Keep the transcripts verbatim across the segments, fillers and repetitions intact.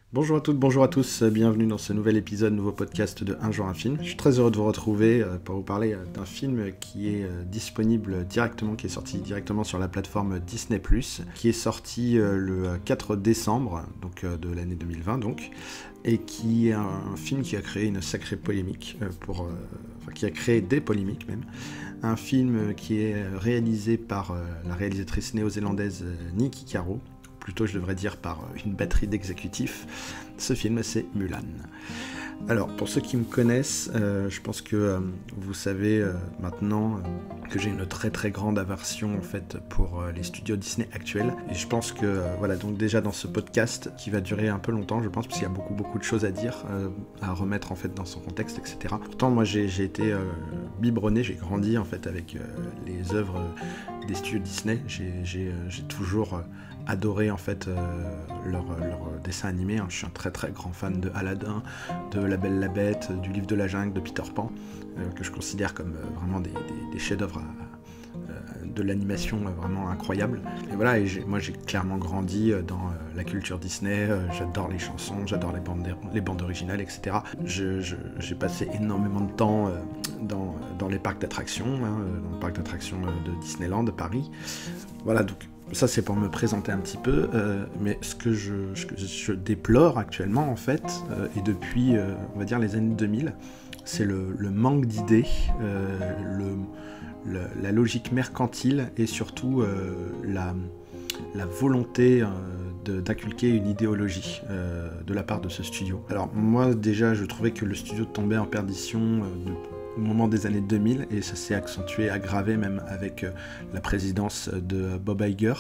Bonjour à toutes, bonjour à tous, bienvenue dans ce nouvel épisode, nouveau podcast de Un jour un film. Je suis très heureux de vous retrouver pour vous parler d'un film qui est disponible directement, qui est sorti directement sur la plateforme Disney plus, qui est sorti le quatre décembre donc de l'année deux mille vingt donc, et qui est un film qui a créé une sacrée polémique, pour, enfin qui a créé des polémiques même. Un film qui est réalisé par la réalisatrice néo-zélandaise Niki Caro, plutôt je devrais dire par une batterie d'exécutifs. Ce film, c'est Mulan. Alors, pour ceux qui me connaissent, euh, je pense que euh, vous savez euh, maintenant euh, que j'ai une très très grande aversion en fait pour euh, les studios Disney actuels. Et je pense que, euh, voilà, donc déjà dans ce podcast qui va durer un peu longtemps, je pense, parce qu'il y a beaucoup beaucoup de choses à dire, euh, à remettre en fait dans son contexte, et cetera. Pourtant, moi j'ai, j'ai été euh, biberonné, j'ai grandi en fait avec euh, les œuvres des studios Disney. J'ai, j'ai, euh, j'ai toujours euh, adoré en fait euh, leur, leur dessin animé. Hein. Je suis un très très grand fan de Aladdin, de La Belle la Bête, du Livre de la Jungle, de Peter Pan, euh, que je considère comme euh, vraiment des, des, des chefs-d'œuvre euh, de l'animation euh, vraiment incroyable. Et voilà, et j'ai, moi j'ai clairement grandi dans euh, la culture Disney. Euh, j'adore les chansons, j'adore les bandes, les bandes originales, et cetera. Je, je, j'ai passé énormément de temps euh, dans, dans les parcs d'attractions, hein, dans le parc d'attractions de Disneyland de Paris. Voilà, donc ça c'est pour me présenter un petit peu, euh, mais ce que je, ce que je déplore actuellement en fait, euh, et depuis euh, on va dire les années deux mille, c'est le, le manque d'idées, euh, le, le, la logique mercantile et surtout euh, la, la volonté euh, de, d'inculquer une idéologie euh, de la part de ce studio. Alors moi déjà je trouvais que le studio tombait en perdition euh, de, au moment des années deux mille, et ça s'est accentué, aggravé même avec euh, la présidence de Bob Iger.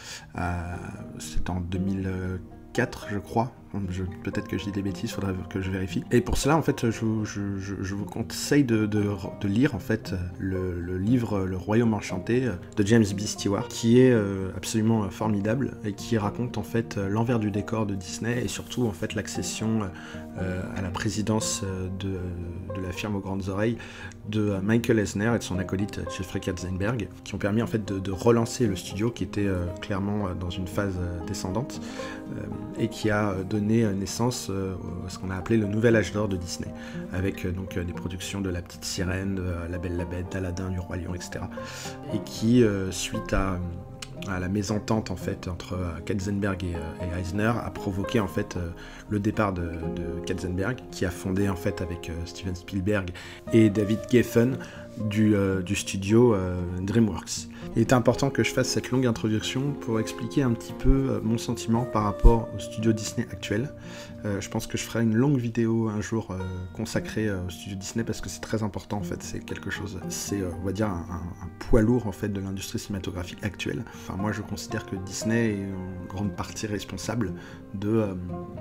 Euh, c'est en deux mille quatre, je crois. Je, peut-être que je dis des bêtises, il faudrait que je vérifie. Et pour cela, en fait, je, je, je, je vous conseille de, de, de lire en fait le, le livre Le Royaume Enchanté de James B. Stewart, qui est euh, absolument formidable et qui raconte en fait l'envers du décor de Disney et surtout en fait l'accession euh, à la présidence de, de la firme aux grandes oreilles de Michael Eisner et de son acolyte Jeffrey Katzenberg, qui ont permis en fait de, de relancer le studio qui était euh, clairement dans une phase descendante euh, et qui a donné naissance euh, à ce qu'on a appelé le nouvel âge d'or de Disney, avec euh, donc euh, des productions de La Petite Sirène, de euh, La Belle la Bête, d'Aladin, du Roi Lion, et cetera. Et qui, euh, suite à, à la mésentente en fait entre euh, Katzenberg et, euh, et Eisner, a provoqué en fait euh, le départ de, de Katzenberg, qui a fondé en fait avec euh, Steven Spielberg et David Geffen du, euh, du studio euh, DreamWorks. Il est important que je fasse cette longue introduction pour expliquer un petit peu euh, mon sentiment par rapport au studio Disney actuel. Euh, je pense que je ferai une longue vidéo un jour euh, consacrée euh, au studio Disney parce que c'est très important en fait, c'est quelque chose, c'est euh, on va dire un, un, un poids lourd en fait de l'industrie cinématographique actuelle. Enfin moi je considère que Disney est en grande partie responsable de euh,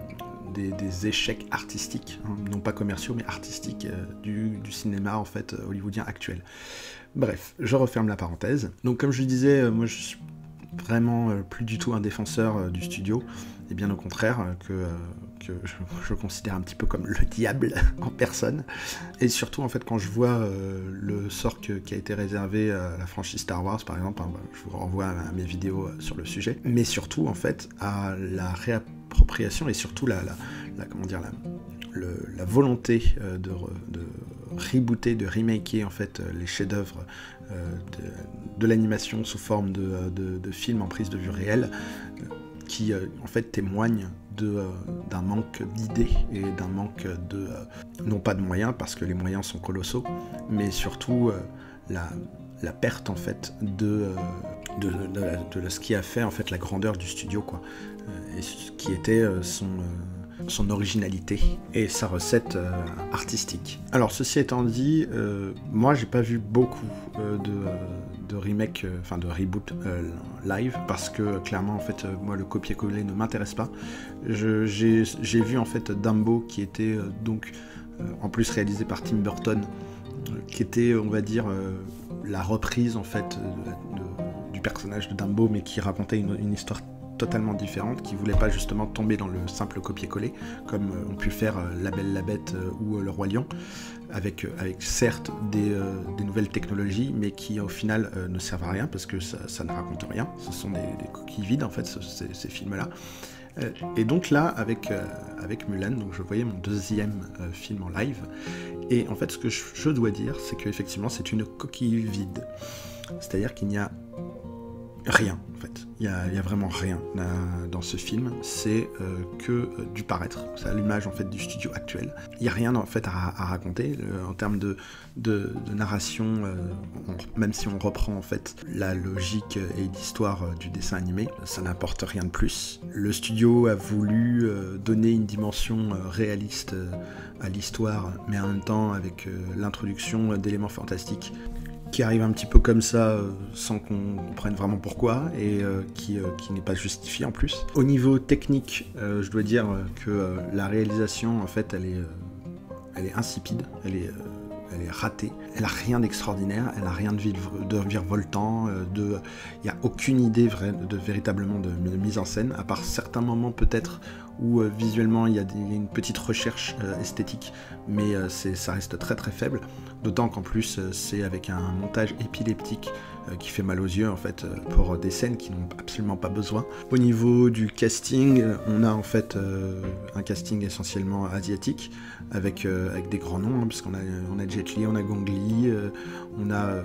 Des, des échecs artistiques, hein, non pas commerciaux mais artistiques euh, du, du cinéma en fait euh, hollywoodien actuel. Bref, je referme la parenthèse. Donc comme je le disais, euh, moi je suis vraiment euh, plus du tout un défenseur euh, du studio, et bien au contraire euh, que, euh, que je, je considère un petit peu comme le diable en personne. Et surtout en fait quand je vois euh, le sort que, qui a été réservé à la franchise Star Wars par exemple, hein, je vous renvoie à, à mes vidéos euh, sur le sujet, mais surtout en fait à la réappropriation appropriation et surtout la, la, la, comment dire, la, le, la volonté euh, de, de rebooter, de remaker en fait les chefs-d'œuvre euh, de, de l'animation sous forme de, de, de films en prise de vue réelle, euh, qui euh, en fait témoignent de, euh, d'un manque d'idées et d'un manque de, euh, non pas de moyens parce que les moyens sont colossaux, mais surtout euh, la la perte en fait de, de, de, de, de ce qui a fait en fait la grandeur du studio quoi, et ce qui était son, son originalité et sa recette euh, artistique. Alors ceci étant dit, euh, moi j'ai pas vu beaucoup euh, de, de remake, enfin euh, de reboot euh, live parce que clairement en fait euh, moi le copier-coller ne m'intéresse pas. Je, j'ai, j'ai vu en fait Dumbo qui était euh, donc euh, en plus réalisé par Tim Burton, euh, qui était on va dire euh, la reprise en fait de, de, du personnage de Dumbo, mais qui racontait une, une histoire totalement différente, qui voulait pas justement tomber dans le simple copier-coller comme euh, ont pu faire euh, La Belle la Bête euh, ou euh, Le Roi Lion, avec, euh, avec certes des, euh, des nouvelles technologies, mais qui au final euh, ne servent à rien parce que ça, ça ne raconte rien. Ce sont des, des coquilles vides en fait, ce, ces, ces films-là. Euh, et donc là, avec, euh, avec Mulan, donc je voyais mon deuxième euh, film en live, et en fait ce que je, je dois dire, c'est qu'effectivement c'est une coquille vide, c'est-à-dire qu'il n'y a rien en fait, il n'y a, a vraiment rien là, dans ce film, c'est euh, que euh, du paraître, c'est à l'image en fait du studio actuel. Il n'y a rien en fait à, à raconter euh, en termes de, de, de narration, euh, on, même si on reprend en fait la logique et l'histoire euh, du dessin animé, ça n'apporte rien de plus. Le studio a voulu euh, donner une dimension euh, réaliste euh, à l'histoire, mais en même temps avec euh, l'introduction euh, d'éléments fantastiques qui arrive un petit peu comme ça, euh, sans qu'on comprenne vraiment pourquoi, et euh, qui, euh, qui n'est pas justifié en plus. Au niveau technique, euh, je dois dire que euh, la réalisation, en fait, elle est, euh, elle est insipide, elle est, euh, elle est ratée, elle a rien d'extraordinaire, elle a rien de, de virevoltant, euh, de, il n'y a aucune idée vraie, de véritablement de, de mise en scène, à part certains moments peut-être où euh, visuellement il y, y a une petite recherche euh, esthétique, mais euh, ça reste très très faible. D'autant qu'en plus euh, c'est avec un montage épileptique euh, qui fait mal aux yeux en fait euh, pour des scènes qui n'ont absolument pas besoin. Au niveau du casting, euh, on a en fait euh, un casting essentiellement asiatique avec, euh, avec des grands noms, hein, parce qu'on a, on a Jet Li, on a Gong Li, euh, on a... Euh,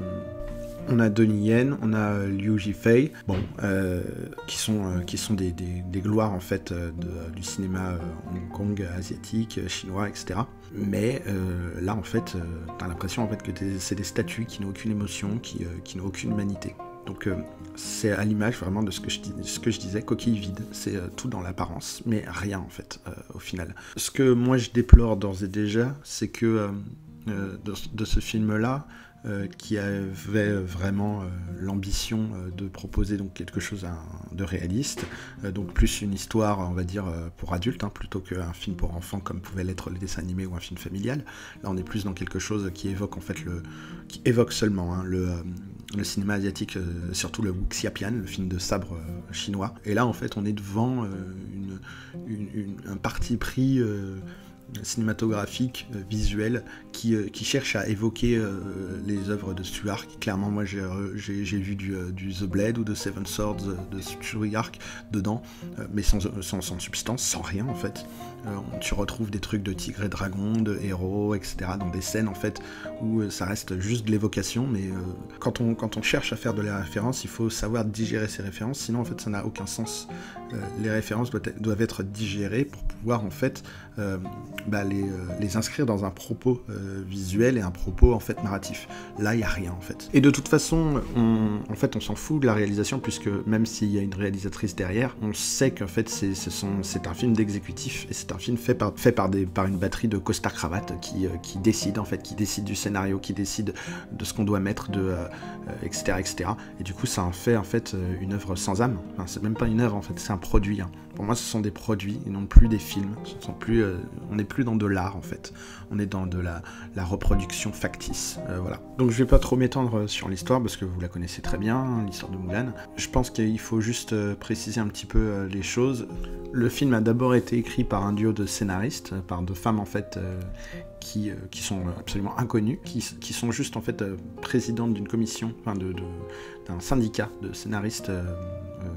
On a Donnie Yen, on a Liu Jifei, bon, euh, qui sont, euh, qui sont des, des, des gloires en fait de, du cinéma euh, Hong Kong, asiatique, chinois, et cetera. Mais euh, là en fait, euh, t'as l'impression en fait que c'est des statues qui n'ont aucune émotion, qui, euh, qui n'ont aucune humanité. Donc euh, c'est à l'image vraiment de ce que je, ce que je disais, coquille vide, c'est euh, tout dans l'apparence, mais rien en fait euh, au final. Ce que moi je déplore d'ores et déjà, c'est que euh, euh, de, de ce film-là, Euh, qui avait vraiment euh, l'ambition euh, de proposer donc quelque chose à, de réaliste, euh, donc plus une histoire, on va dire, euh, pour adultes, hein, plutôt qu'un film pour enfants comme pouvait l'être le dessin animé ou un film familial. Là, on est plus dans quelque chose qui évoque en fait le, qui évoque seulement hein, le, euh, le cinéma asiatique, euh, surtout le Wuxiapian, le film de sabre euh, chinois. Et là, en fait, on est devant euh, une, une, une, un parti pris. Euh, cinématographique, euh, visuel, qui, euh, qui cherche à évoquer euh, les œuvres de Stuart. Clairement, moi j'ai, j'ai, j'ai vu du, euh, du The Blade ou de Seven Swords euh, de Stuart dedans, euh, mais sans, sans, sans substance, sans rien en fait. Euh, tu retrouves des trucs de tigre et dragon, de héros, et cetera, dans des scènes en fait où euh, ça reste juste de l'évocation, mais euh, quand, on, quand on cherche à faire de la référence, il faut savoir digérer ces références, sinon en fait ça n'a aucun sens. Euh, les références doivent être, doivent être digérées pour pouvoir en fait euh, bah, les, euh, les inscrire dans un propos euh, visuel et un propos en fait narratif. Là, il n'y a rien en fait. Et de toute façon, on, en fait, on s'en fout de la réalisation, puisque même s'il y a une réalisatrice derrière, on sait qu'en fait c'est, c'est, son, c'est un film d'exécutif, et c'est un film fait par, fait par, des, par une batterie de costard-cravate qui, euh, qui décide en fait, qui décide du scénario, qui décide de ce qu'on doit mettre, de, euh, et cetera, et cetera. Et du coup, ça en fait en fait une œuvre sans âme. Enfin, c'est même pas une œuvre en fait, c'est un produit. Hein. Pour moi, ce sont des produits et non plus des films. Ce sont plus, euh, on n'est plus dans de l'art en fait. On est dans de la, la reproduction factice. Euh, voilà. Donc je vais pas trop m'étendre sur l'histoire parce que vous la connaissez très bien, hein, l'histoire de Mulan. Je pense qu'il faut juste euh, préciser un petit peu euh, les choses. Le film a d'abord été écrit par un duo de scénaristes, par deux femmes en fait euh, qui, euh, qui sont absolument inconnues, qui, qui sont juste en fait euh, présidentes d'une commission, enfin de, de, d'un syndicat de scénaristes. Euh, euh,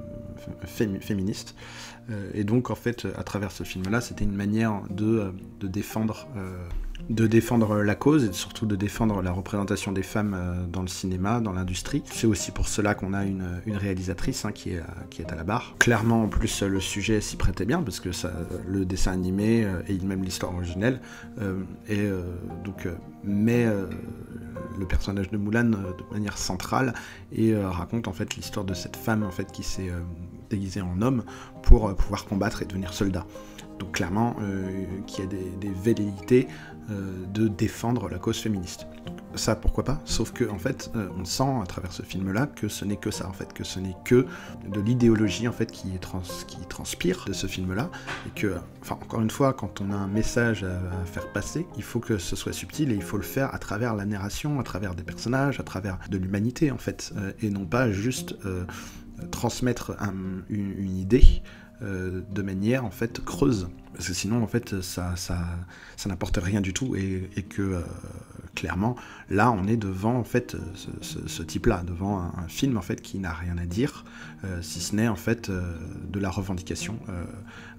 féministe, euh, et donc en fait à travers ce film là c'était une manière de, de défendre euh, de défendre la cause et surtout de défendre la représentation des femmes euh, dans le cinéma, dans l'industrie. C'est aussi pour cela qu'on a une, une réalisatrice hein, qui, est, qui est à la barre. Clairement en plus le sujet s'y prêtait bien parce que ça, le dessin animé euh, et même l'histoire originelle euh, et euh, donc euh, met euh, le personnage de Mulan euh, de manière centrale et euh, raconte en fait l'histoire de cette femme en fait qui s'est euh, déguisée en homme pour euh, pouvoir combattre et devenir soldat. Donc clairement, euh, qu'il y a des, des velléités euh, de défendre la cause féministe. Donc, ça, pourquoi pas, sauf que en fait, euh, on sent à travers ce film-là que ce n'est que ça, en fait, que ce n'est que de l'idéologie en fait qui, est trans, qui transpire de ce film-là, et que, enfin, encore une fois, quand on a un message à, à faire passer, il faut que ce soit subtil et il faut le faire à travers la narration, à travers des personnages, à travers de l'humanité en fait, euh, et non pas juste euh, transmettre un, une, une idée. Euh, de manière en fait creuse, parce que sinon en fait ça, ça, ça n'apporte rien du tout et, et que euh, clairement là on est devant en fait ce, ce, ce type là, devant un, un film en fait qui n'a rien à dire euh, si ce n'est en fait euh, de la revendication euh,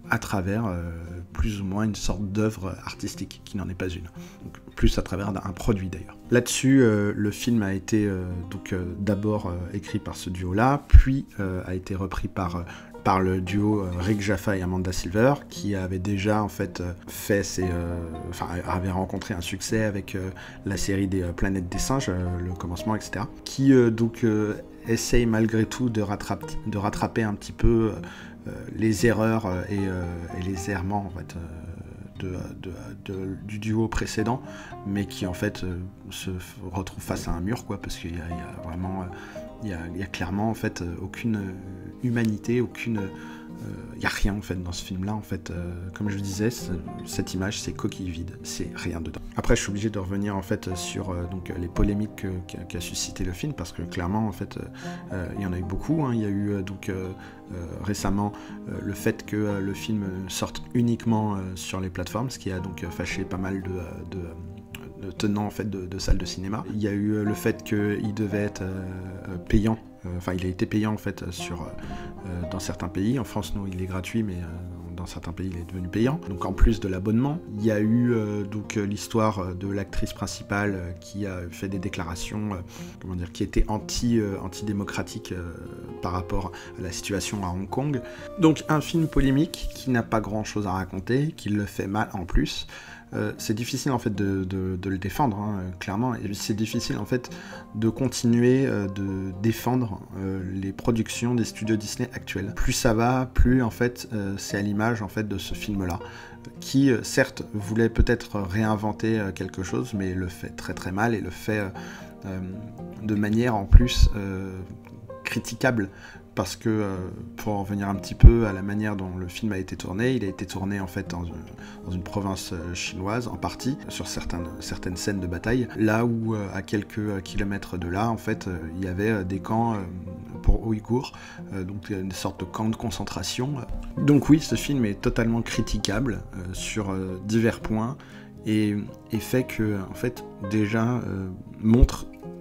à travers euh, plus ou moins une sorte d'œuvre artistique, qui n'en est pas une. Donc, plus à travers un produit d'ailleurs. Là-dessus, euh, le film a été euh, donc euh, d'abord euh, écrit par ce duo-là, puis euh, a été repris par... Euh, par le duo euh, Rick Jaffa et Amanda Silver, qui avait déjà en fait euh, fait ses, euh, enfin avait rencontré un succès avec euh, la série des euh, Planètes des Singes, euh, le commencement, et cetera. Qui euh, donc euh, essaye malgré tout de, rattrape, de rattraper un petit peu euh, les erreurs euh, et, euh, et les errements en fait. Euh, De, de, de, du duo précédent, mais qui en fait euh, se retrouve face à un mur, quoi, parce qu'il y, y a vraiment, euh, il, y a, il y a clairement en fait euh, aucune humanité, aucune, il euh, y a rien en fait dans ce film-là, en fait, euh, comme je le disais, cette image c'est coquille vide, c'est rien dedans. Après, je suis obligé de revenir en fait sur euh, donc les polémiques qu'a qu qu suscité le film, parce que clairement en fait, euh, il y en a eu beaucoup. Hein. Il y a eu euh, donc euh, Euh, récemment euh, le fait que euh, le film sorte uniquement euh, sur les plateformes, ce qui a donc fâché pas mal de, de, de tenants en fait, de, de salles de cinéma. Il y a eu euh, le fait qu'il devait être euh, payant, enfin euh, il a été payant en fait sur, euh, dans certains pays. En France, nous, il est gratuit, mais euh, dans certains pays, il est devenu payant. Donc en plus de l'abonnement, il y a eu euh, donc l'histoire de l'actrice principale euh, qui a fait des déclarations, euh, comment dire, qui étaient anti, euh, anti-démocratiques euh, par rapport à la situation à Hong Kong. Donc un film polémique qui n'a pas grand-chose à raconter, qui le fait mal en plus. Euh, c'est difficile en fait de, de, de le défendre, hein, clairement, et c'est difficile en fait de continuer euh, de défendre euh, les productions des studios Disney actuels. Plus ça va, plus en fait euh, c'est à l'image en fait de ce film-là, qui euh, certes voulait peut-être réinventer euh, quelque chose, mais le fait très très mal et le fait euh, euh, de manière en plus euh, critiquable. Parce que, euh, pour en revenir un petit peu à la manière dont le film a été tourné, il a été tourné en fait dans une, dans une province euh, chinoise, en partie, sur certaines, certaines scènes de bataille, là où, euh, à quelques kilomètres de là, en fait, euh, il y avait euh, des camps euh, pour Ouïghours, euh, donc une sorte de camp de concentration. Donc oui, ce film est totalement critiquable euh, sur euh, divers points, et, et fait que, en fait, déjà, euh, montre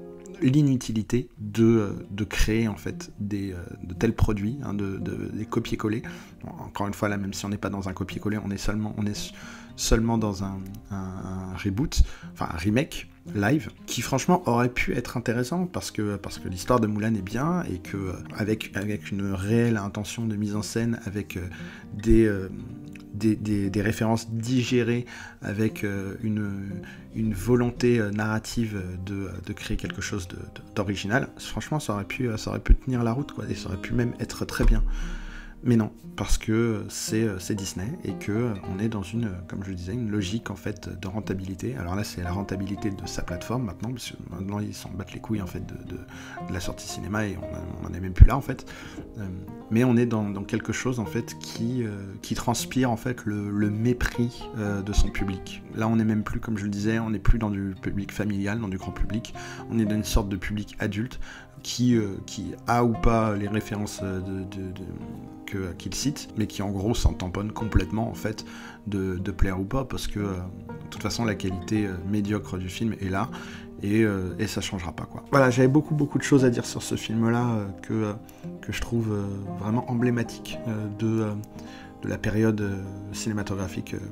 l'inutilité de, de créer en fait des, de tels produits, hein, de, de, des copier-coller. Bon, encore une fois là, même si on n'est pas dans un copier-coller, on est seulement, on est seulement dans un, un, un reboot, enfin un remake live, qui franchement aurait pu être intéressant parce que, parce que l'histoire de Mulan est bien et que avec, avec une réelle intention de mise en scène, avec euh, des euh, Des, des, des références digérées, avec euh, une, une volonté euh, narrative de, de créer quelque chose d'original, franchement ça aurait, pu, ça aurait pu tenir la route, quoi, et ça aurait pu même être très bien. Mais non, parce que c'est Disney et que on est dans une, comme je le disais, une logique en fait de rentabilité. Alors là, c'est la rentabilité de sa plateforme maintenant, parce que maintenant ils s'en battent les couilles en fait de, de, de la sortie cinéma et on n'en est même plus là en fait. Euh, mais on est dans, dans quelque chose en fait qui, euh, qui transpire en fait le, le mépris euh, de son public. Là, on n'est même plus, comme je le disais, on n'est plus dans du public familial, dans du grand public. On est dans une sorte de public adulte qui, euh, qui a ou pas les références de, de, de que qu'il cite, mais qui en gros s'en tamponne complètement en fait de, de plaire ou pas, parce que euh, de toute façon la qualité euh, médiocre du film est là et, euh, et ça changera pas, quoi. Voilà, j'avais beaucoup beaucoup de choses à dire sur ce film là euh, que, euh, que je trouve euh, vraiment emblématique euh, de, euh, de la période euh, cinématographique euh,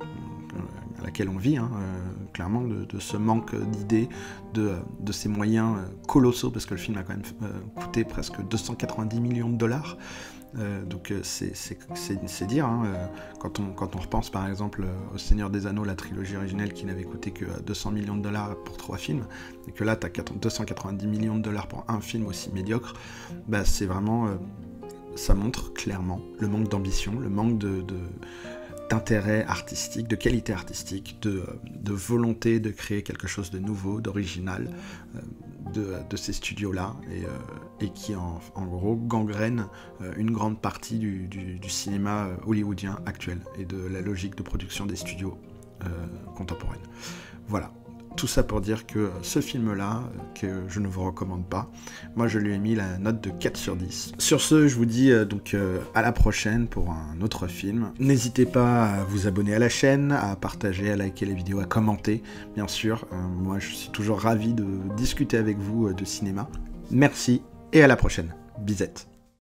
à laquelle on vit, hein, euh, clairement, de, de ce manque d'idées, de, de ces moyens euh, colossaux, parce que le film a quand même euh, coûté presque deux cent quatre-vingt-dix millions de dollars. Euh, donc euh, c'est dire, hein, euh, quand, on, quand on repense par exemple euh, au Seigneur des Anneaux, la trilogie originelle qui n'avait coûté que deux cents millions de dollars pour trois films, et que là tu as deux cent quatre-vingt-dix millions de dollars pour un film aussi médiocre, bah, c'est vraiment, euh, ça montre clairement le manque d'ambition, le manque de... de d'intérêt artistique, de qualité artistique, de, de volonté de créer quelque chose de nouveau, d'original, euh, de, de ces studios-là, et, euh, et qui en, en gros gangrènent euh, une grande partie du, du, du cinéma hollywoodien actuel, et de la logique de production des studios euh, contemporaines. Voilà. Tout ça pour dire que ce film-là, que je ne vous recommande pas, moi je lui ai mis la note de quatre sur dix. Sur ce, je vous dis euh, donc euh, à la prochaine pour un autre film. N'hésitez pas à vous abonner à la chaîne, à partager, à liker les vidéos, à commenter, bien sûr. Euh, moi je suis toujours ravi de discuter avec vous euh, de cinéma. Merci et à la prochaine. Bisette.